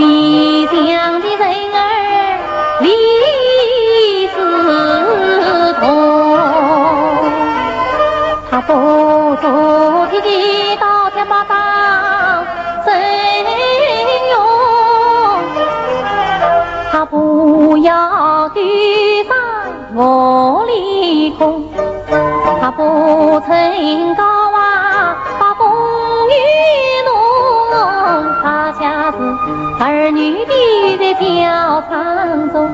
西厢的人儿理丝桐，他不做铁骑刀枪把壮声冗，他不要举在我里空，他不逞高把风月弄，他恰似儿女低语在小窗中，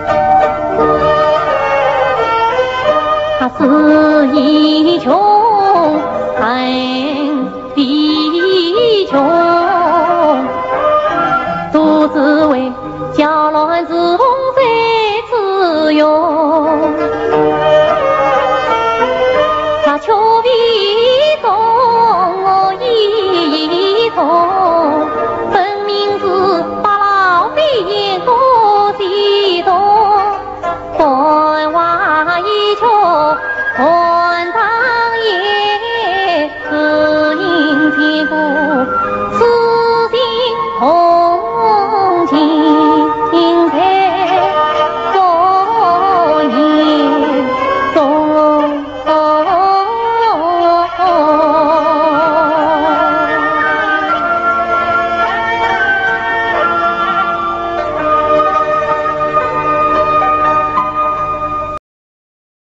他是一穷恨地穷，独自为搅乱之风在自用。